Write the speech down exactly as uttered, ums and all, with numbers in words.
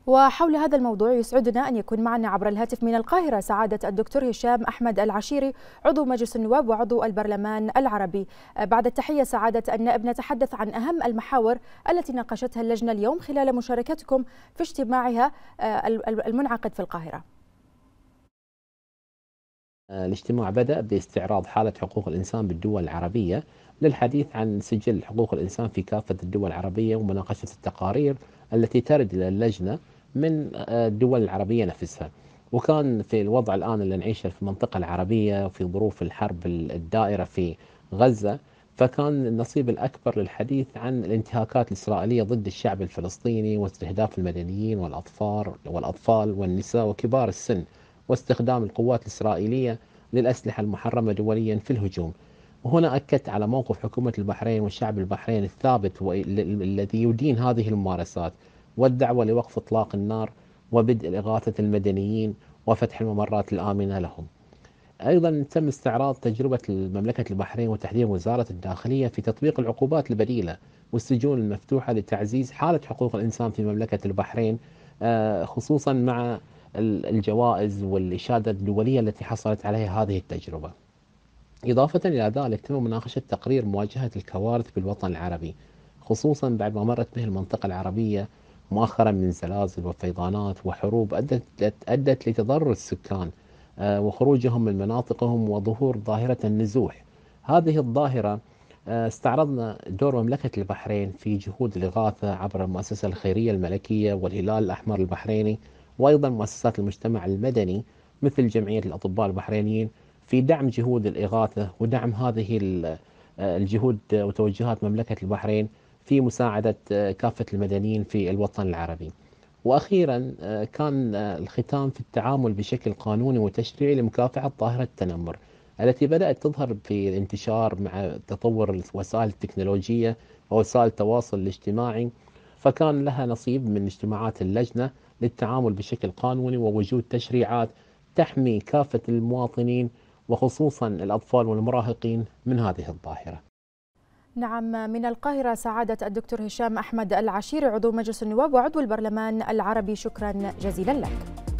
وحول هذا الموضوع يسعدنا أن يكون معنا عبر الهاتف من القاهرة سعادة الدكتور هشام أحمد العشيري، عضو مجلس النواب وعضو البرلمان العربي. بعد التحية سعادة النائب، نتحدث عن أهم المحاور التي ناقشتها اللجنة اليوم خلال مشاركتكم في اجتماعها المنعقد في القاهرة. الاجتماع بدأ باستعراض حالة حقوق الإنسان بالدول العربية للحديث عن سجل حقوق الإنسان في كافة الدول العربية ومناقشة التقارير التي ترد إلى اللجنة من الدول العربية نفسها. وكان في الوضع الآن اللي نعيشه في المنطقة العربية في ظروف الحرب الدائرة في غزة، فكان النصيب الأكبر للحديث عن الانتهاكات الإسرائيلية ضد الشعب الفلسطيني واستهداف المدنيين والأطفال والأطفال والنساء وكبار السن، واستخدام القوات الإسرائيلية للأسلحة المحرمة دوليا في الهجوم. وهنا أكدت على موقف حكومة البحرين والشعب البحريني الثابت الذي يدين هذه الممارسات، والدعوة لوقف إطلاق النار وبدء إغاثة المدنيين وفتح الممرات الآمنة لهم. أيضا تم استعراض تجربة مملكة البحرين وتحديدا وزارة الداخلية في تطبيق العقوبات البديلة والسجون المفتوحة لتعزيز حالة حقوق الإنسان في مملكة البحرين، خصوصا مع الجوائز والإشادة الدولية التي حصلت عليها هذه التجربة. إضافة إلى ذلك تم مناقشة تقرير مواجهة الكوارث بالوطن العربي، خصوصا بعد ما مرت به المنطقة العربية مؤخرا من زلازل وفيضانات وحروب أدت, أدت لتضرر السكان وخروجهم من مناطقهم وظهور ظاهرة النزوح. هذه الظاهرة استعرضنا دور مملكة البحرين في جهود الإغاثة عبر المؤسسة الخيرية الملكية والهلال الأحمر البحريني، وأيضا مؤسسات المجتمع المدني مثل جمعية الأطباء البحرينيين في دعم جهود الإغاثة ودعم هذه الجهود وتوجهات مملكة البحرين في مساعدة كافة المدنيين في الوطن العربي. وأخيرا كان الختام في التعامل بشكل قانوني وتشريعي لمكافحة ظاهرة التنمر التي بدأت تظهر في الانتشار مع تطور وسائل التكنولوجية ووسائل التواصل الاجتماعي، فكان لها نصيب من اجتماعات اللجنة للتعامل بشكل قانوني ووجود تشريعات تحمي كافة المواطنين وخصوصا الأطفال والمراهقين من هذه الظاهرة. نعم، من القاهرة سعادة الدكتور هشام أحمد العشيري، عضو مجلس النواب وعضو البرلمان العربي، شكرا جزيلا لك.